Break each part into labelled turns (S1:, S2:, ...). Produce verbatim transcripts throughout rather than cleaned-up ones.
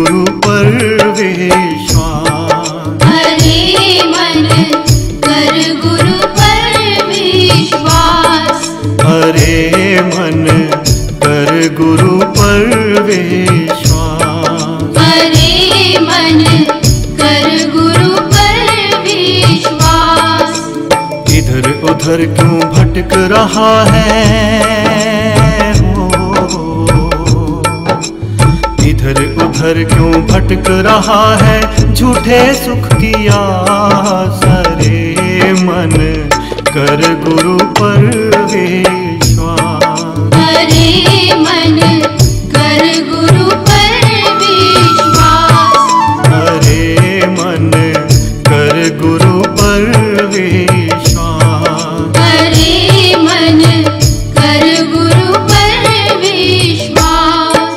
S1: गुरु पर विश्वास।
S2: हरे मन कर गुरु पर विश्वास।
S1: हरे मन कर गुरु पर विश्वास।
S2: हरे मन कर गुरु पर विश्वास।
S1: इधर उधर क्यों भटक रहा है हो, इधर उधर क्यों भटक रहा है झूठे सुख की आस। हरे मन कर गुरु पर विश्वास।
S2: हरे मन कर गुरु पर विश्वास।
S1: हरे मन कर गुरु पर विश्वास।
S2: हरे मन कर गुरु पर विश्वास।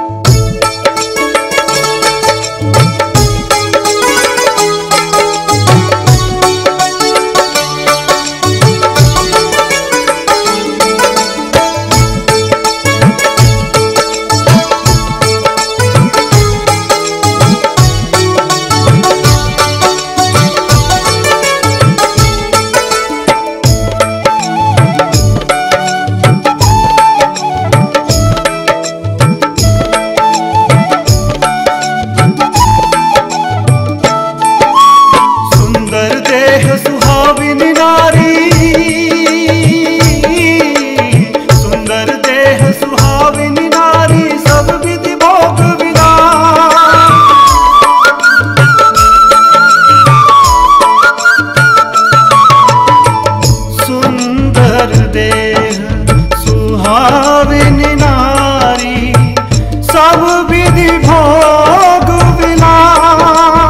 S1: सुहाविनी नारी, सुंदर देह सुहाविनी नारी, सब विधि भोग विलास। सुंदर देह सुहाविनी नारी, सब विधि भोग विलास।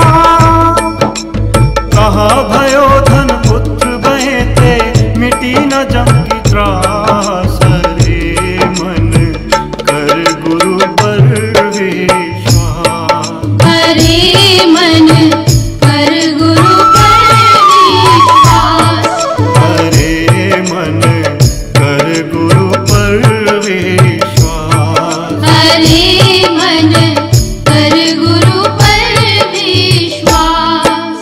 S1: कहा भयो धन पुत्र बहेते, मिटी न जम की त्रास। हरे मन कर गुरु पर विश्वास।
S2: हरे मन कर गुरु पर विश्वास।
S1: हरे मन कर गुरु पर विश्वास।
S2: हरे मन कर गुरु पर विश्वास।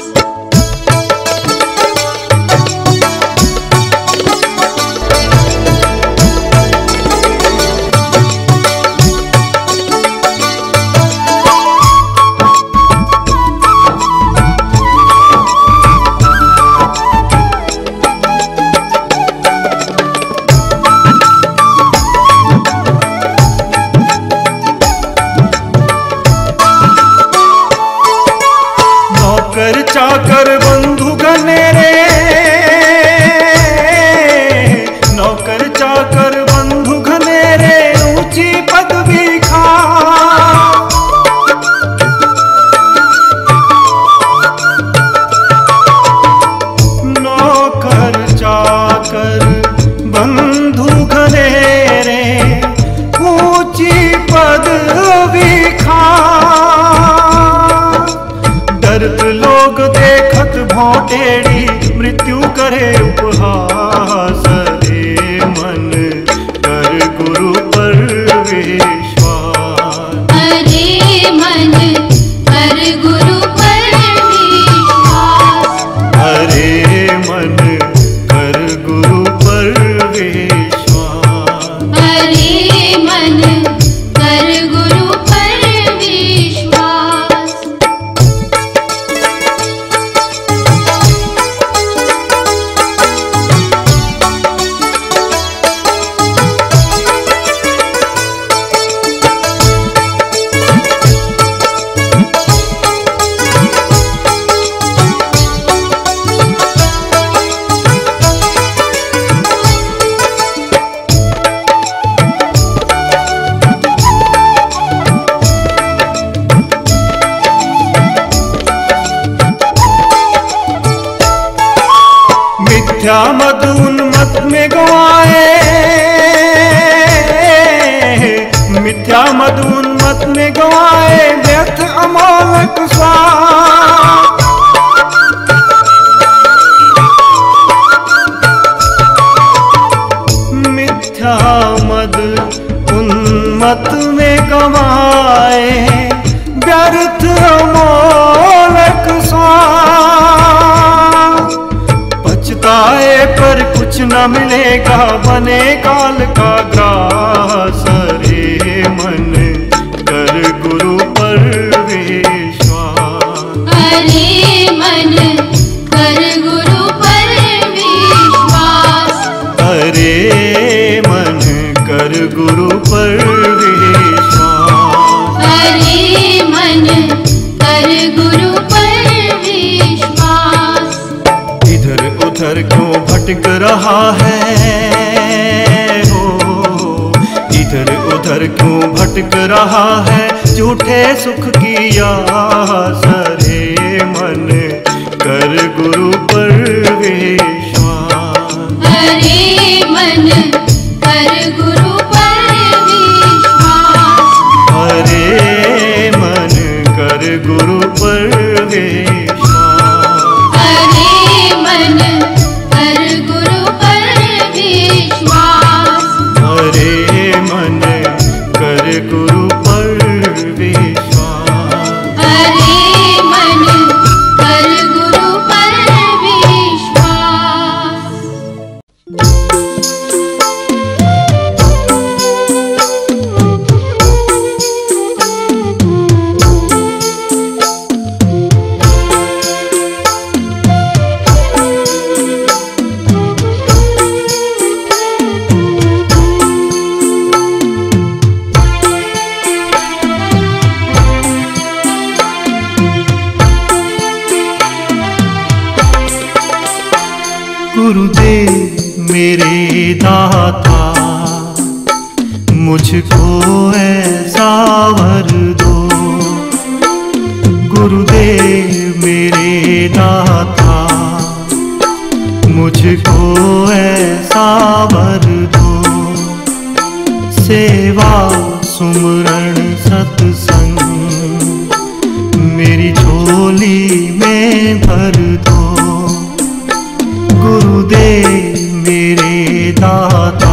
S1: नौकर चाकर बंधु घनेरे, नौकर चाकर बंधु घनेरे, ऊंची पदवी खा। नौकर चाकर बंधु घनेरे, ऊंची पदवी खा। डरत लोग देखत भौटेड़ी, मृत्यु करे उपहास। हरे मन कर गुरु पर विश्वास।
S2: हरे मन कर गुरु पर विश्वास।
S1: हरे मन कर गुरु पर विश्वास।
S2: हरे मन कर गुरु पर विश्वास।
S1: मिथ्या मद उन्मत में गवाए, मिथ्या मद उन्मत में गवाए, व्यर्थ अमोलक स्वाद। मिथ्या मद उन्मत में गवाए, व्यर्थ अर्थ अमोलक स्वान। पछताए पर कुछ न मिलेगा, बने काल का ग्रास। रे मन कर गुरु पर विश्वास।
S2: अरे मन कर गुरु पर विश्वास।
S1: अरे मन कर गुरु पर विश्वास।
S2: अरे मन कर गुरु पर विश्वास।
S1: इधर उधर क्यों भटक रहा है हो, इधर उधर क्यों भटक रहा है, झूठे सुख की आस। रे मन कर गुरु पर विश्वास।
S2: अरे मन कर गुरु पर विश्वास।
S1: अरे मन कर गुरु पर विश्वास।
S2: अरे मन कर गुरु पर विश्वास।
S1: अरे मन कर गुरु पर विश्वास।
S2: अरे मन कर गुरु पर विश्वास।
S1: गुरुदेव मेरे दाता, मुझको ऐसा वर दो। गुरुदेव मेरे दाता, मुझको ऐसा वर दो। सेवा सुमरण सत्संग मेरी झोली में भर दो। गुरुदेव मेरे दाता,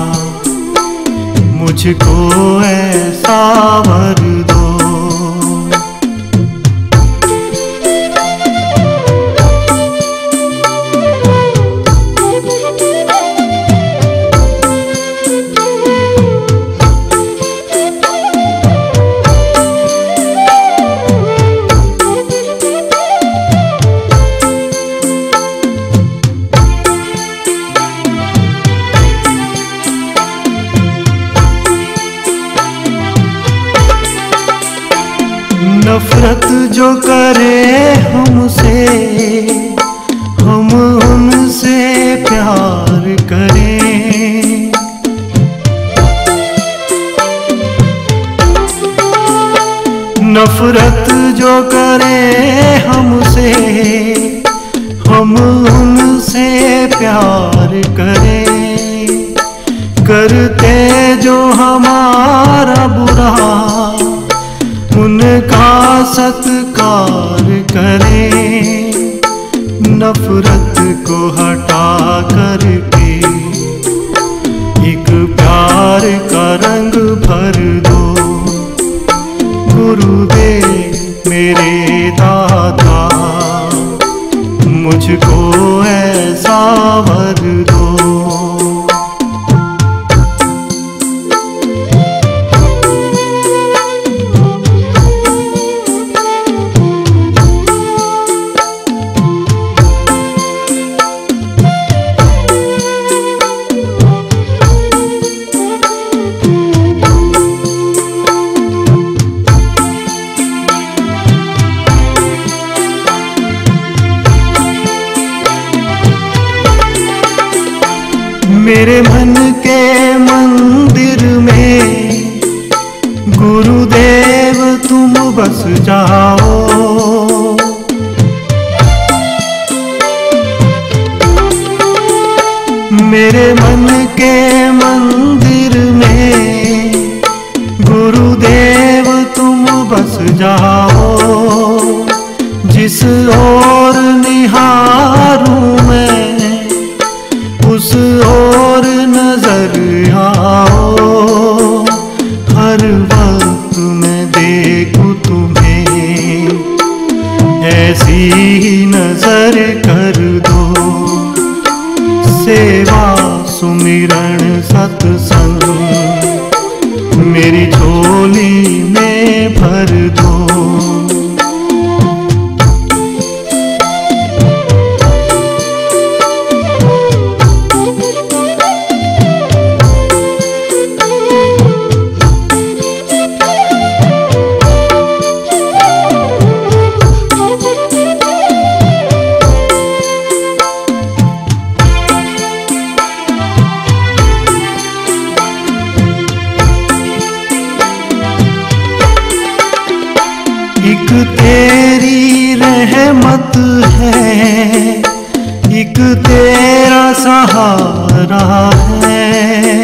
S1: मुझको ऐसा वर दो। नफरत जो करे हमसे, हम उनसे प्यार करें। नफरत जो करे हमसे, हम उनसे प्यार करें। करते जो हमारा बुरा, उनका सत्कार करें। नफरत को हटा करके एक प्यार का रंग भर दो। गुरुदेव मेरे दाता, मुझको ऐसा वर दो। मेरे मन के मंदिर में गुरुदेव तुम बस जाओ। मेरे मन के मंदिर में गुरुदेव तुम बस जाओ। जिस ओर निहारूं मैं, उस ओर नजर आओ। हर वक्त मैं देखूं तुम्हें, मेरी नजर कर दो, सेवा सुमिरण सत्संग मेरी झोली में भर दो। एक तेरी रहमत है, एक तेरा सहारा है।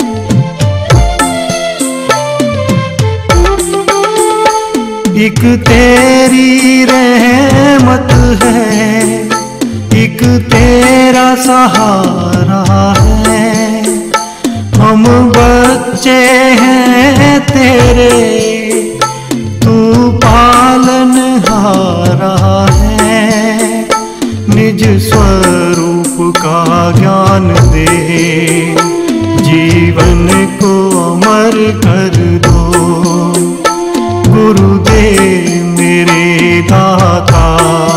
S1: एक तेरी रहमत है, एक तेरा सहारा है। हम बच्चे हैं तेरे, तू पालनहारा है। निज स्वरूप का ज्ञान दे, जीवन को अमर कर दो। गुरुदेव मेरे दाता,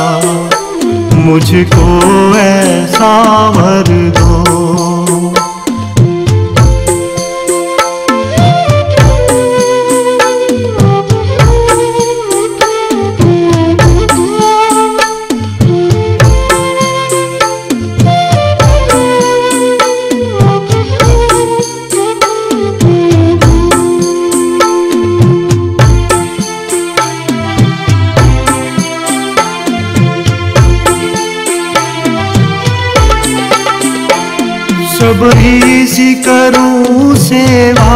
S1: मुझको ऐसा वर दो। सबरी सी करूं सेवा,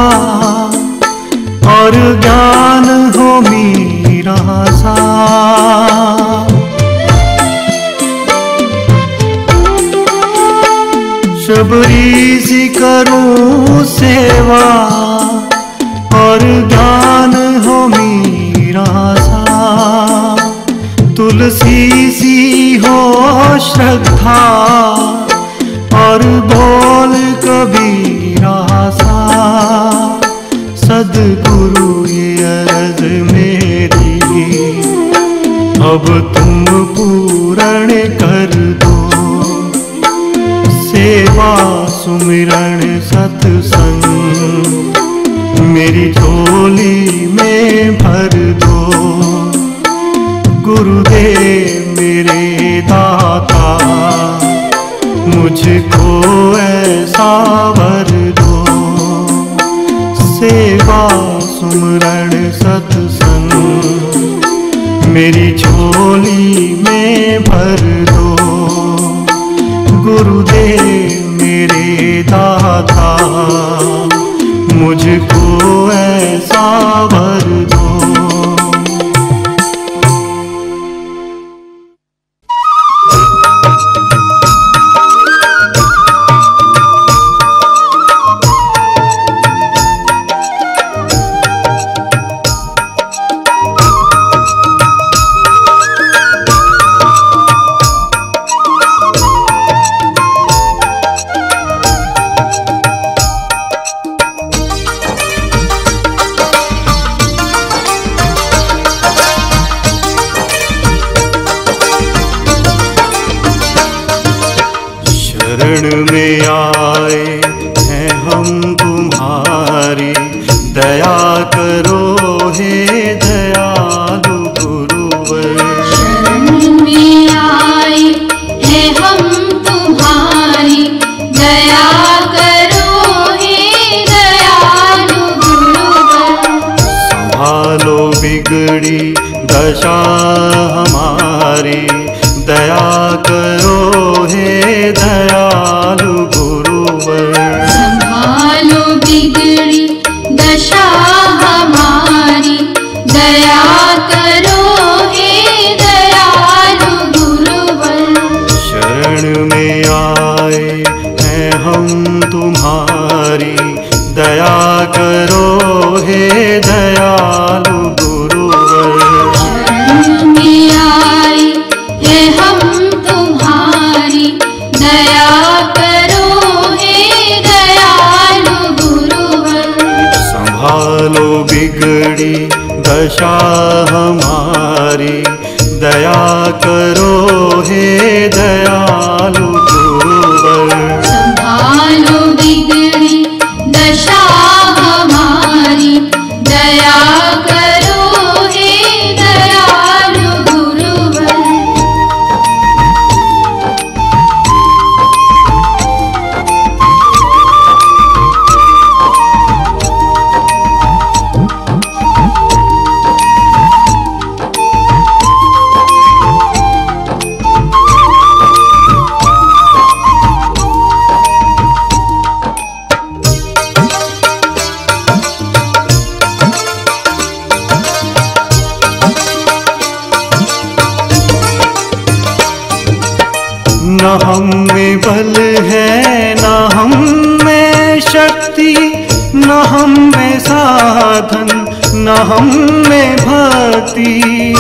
S1: और ज्ञान हो मेरा सा। सबरी सी करूं सेवा, और ज्ञान हो मेरा सा। तुलसी सी हो श्रद्धा, और बोल कबीरा सा। सद्गुरु ये अर्ज मेरी, अब तुम पूर्ण कर दो। सेवा सुमिरण सत्संग मेरी झोली में भर दो। गुरुदेव मेरे दाता, मुझको ऐसा वर दो। सेवा सुमरण सत्संग मेरी झोली में भर दो। गुरुदेव मेरे दाता, मुझको ऐसा वर दो। शरण में आए हैं हम तुम्हारी, दया करो हे दयालु गुरुवर।
S2: शरण में आए हैं हम तुम्हारी, दया करो हे दयालु गुरुवर।
S1: संभालो बिगड़ी दशा हमारी, दया करो हे दयालु गुरुवर।
S2: संभालो बिगड़ी दशा हमारी, दया करो हे दयालु गुरुवर।
S1: शरण में आए हैं हम तुम्हारी, दया करो हे दयालु गुरुवर।
S2: शरण में आए
S1: दया करो हे दयालु गुरुवर।
S2: संभालो बिगड़ी दशा हमारी, दया करो हे दयालु गुरुवर।
S1: न हम में बल है न हम में शक्ति, न हम में साधन न हम में भक्ति।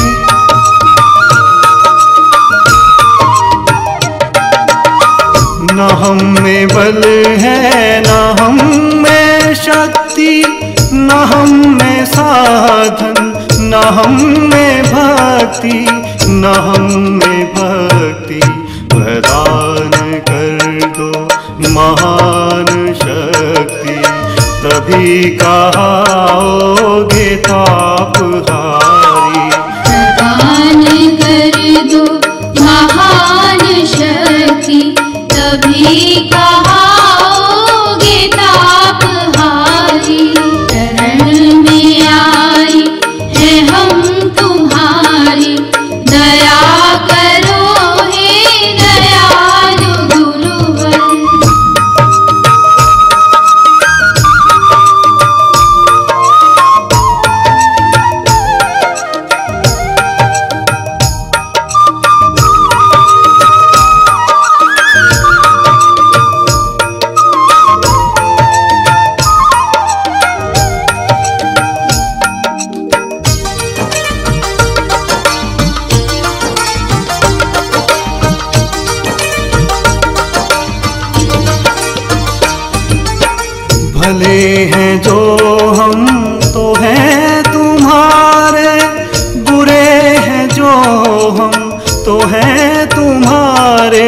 S1: न हम में बल है न हम में शक्ति, न हम में साधन न हम में भक्ति, न हम में भक्ति। प्रदान कर दो महान शक्ति, तभी कहाओगे तापहारी।
S2: प्रदान कर दो महान शक्ति, तभी कहाओगे तापहारी। शरण में आई है हम तुम्हारी, दया करो हे दयालु गुरुवर।
S1: भले हैं जो हम तो हैं तुम्हारे, बुरे हैं जो हम तो हैं तुम्हारे।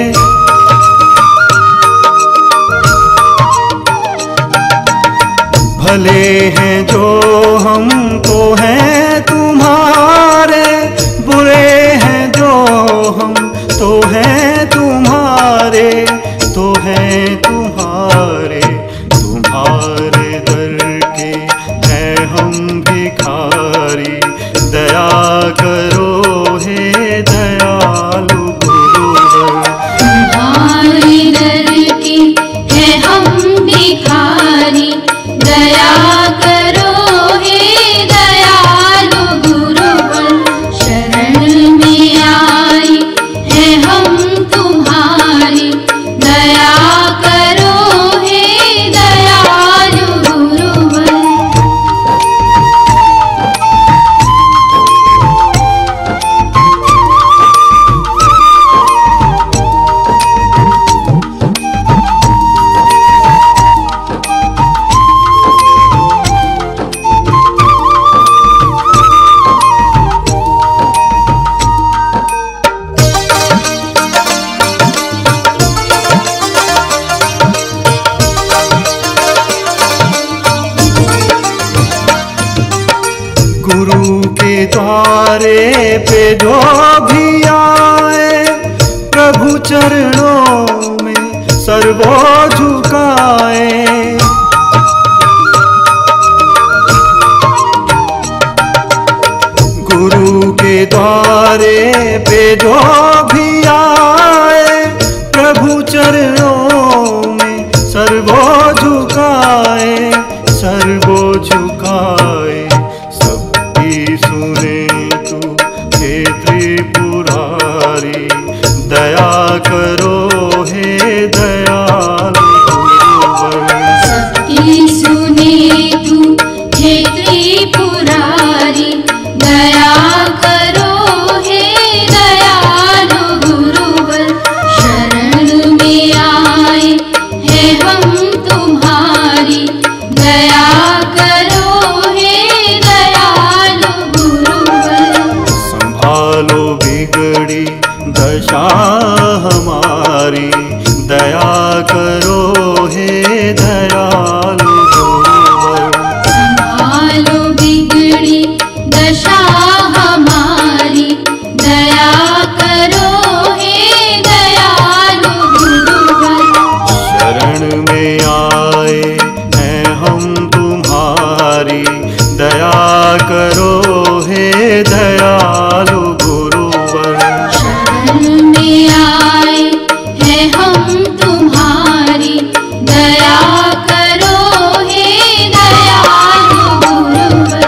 S1: भले हैं जो हम तो हैं तुम्हारे, बुरे हैं जो हम तो हैं तुम्हारे, तो हैं तुम्हारे। तुम्हारे दर के हैं हम भिखारी, दया करो हे दयालु गुरुवर।
S2: तुम्हारे दर के हैं हम भिखारी, दया करो हे दयालु गुरुवर। शरण में आई है हम तुम्हारी, दया करो हे दयालु गुरुवर।
S1: गुरु के द्वारे पे जो भी आए, प्रभु चरणों में सर्वो झुकाए। गुरु के द्वारे पे जो भी आए, प्रभु चरणों में सर्वो झुकाए, सर्वो झुकाए। सबकी सुने तू हे त्रिपुरारी, दया करो हे दयालु गुरुवर।
S2: सबकी सुने तू हे त्रिपुरारी, दया करो हे दयालु गुरुवर। शरण में आए हैं हम तुम्हारी, दया करो हे दयालु गुरुवर।
S1: संभालो भी आशा हमारी, दया करो हे दयालु गुरुवर।
S2: संभालो बिगड़ी दशा हमारी, दया करो हे दयालु गुरुवर।
S1: शरण में आए हैं हम तुम्हारी, दया करो हे दयालु गुरुवर।
S2: शरण में आए हैं हम तुम्हारी, दया करो हे दयालु गुरुवर।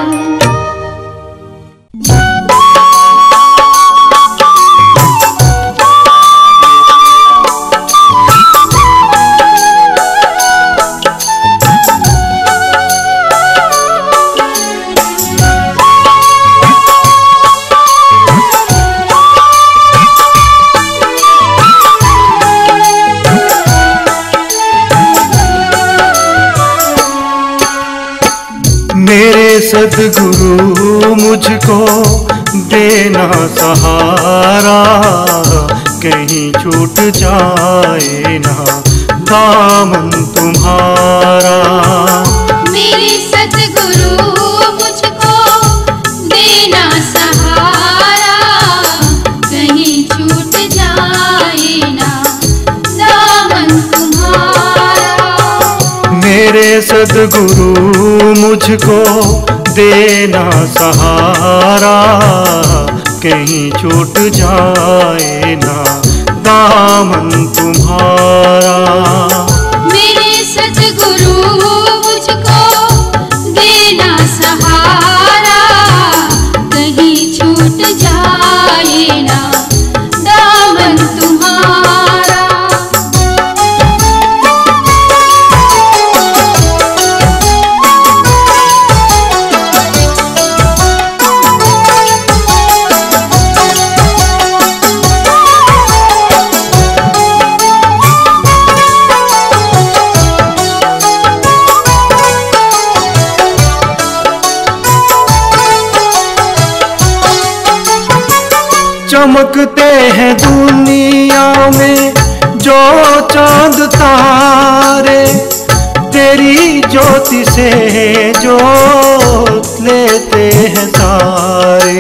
S1: मेरे सद्गुरु मुझको देना सहारा, कहीं छूट जाए ना दामन तुम्हारा।
S2: मेरे सद्गुरु मुझको देना सहारा, कहीं छूट जाए ना दामन तुम्हारा।
S1: मेरे सद्गुरु मुझको देना सहारा, कहीं छूट जाए ना दामन तुम्हारा।
S2: मेरे सद्गुरु मुझको देना सहारा, कहीं छूट जाए ना दामन तुम्हारा।
S1: चमकते हैं दुनिया में जो चांद तारे, तेरी ज्योति से जो लेते हैं सारे।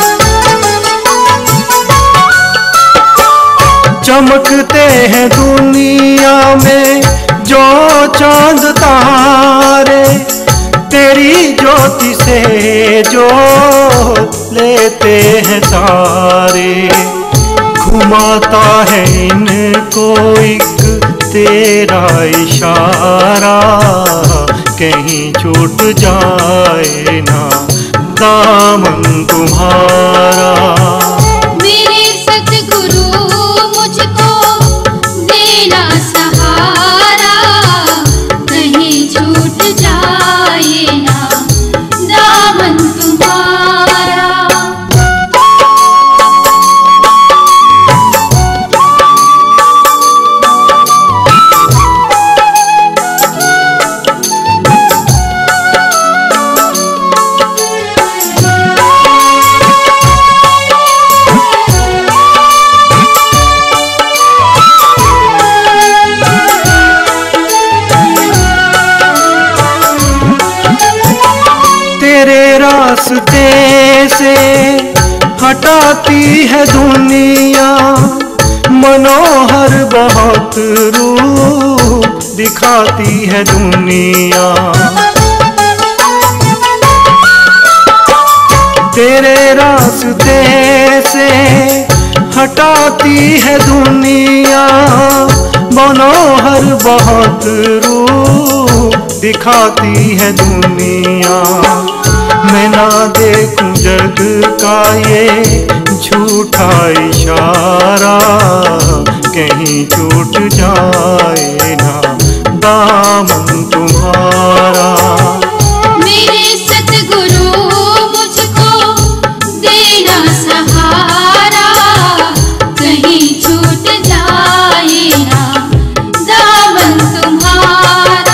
S1: चमकते हैं दुनिया में जो चांद तारे, तेरी ज्योति से जो लेते हैं सारे। घुमाता है इनको एक तेरा इशारा, कहीं छूट जाए ना दामन तुम्हारा।
S2: मेरे सद्गुरु मुझको देना सहारा, कहीं छूट जाए ना दामन तुम्हारा।
S1: तेरे रास्ते से हटाती है दुनिया, मनोहर बहुत रूप दिखाती है दुनिया। तेरे रास्ते से हटाती है दुनिया, मनोहर बहुत रूप दिखाती है दुनिया। मैं ना देखूं जग का ये झूठा इशारा, कहीं छूट जाए ना दामन तुम्हारा।
S2: मेरे सद्गुरु मुझको देना सहारा, कहीं छूट जाए ना दामन तुम्हारा।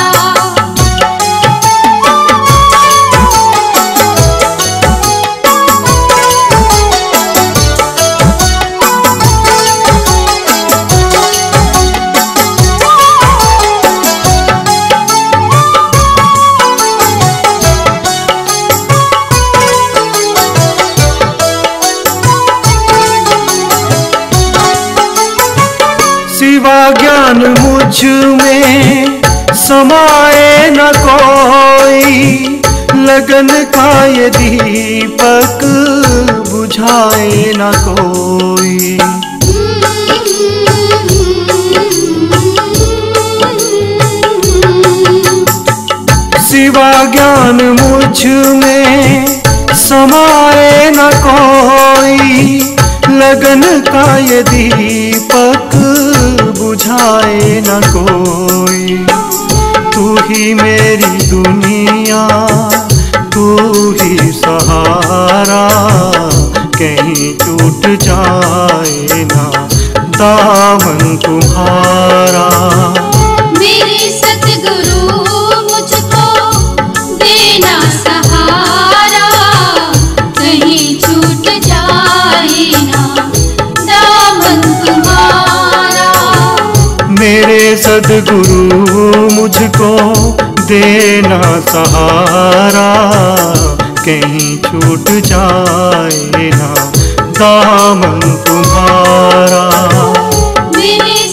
S1: मुझ में समाए न कोई, लगन का ये दीपक बुझाए न कोई। सिवा ज्ञान मुझ में समाए न कोई, लगन का ये दीपक बुझाए न कोई। तू ही मेरी दुनिया, तू ही सहारा, कहीं टूट जाए ना दामन तुम्हारा।
S2: मेरे सतगुरु मुझको देना सहारा, कहीं छूट जाए ना दामन तुम्हारा।
S1: मेरे सद्गुरु मुझको देना सहारा, कहीं छूट जाए ना दामन तुम्हारा।
S2: मेरे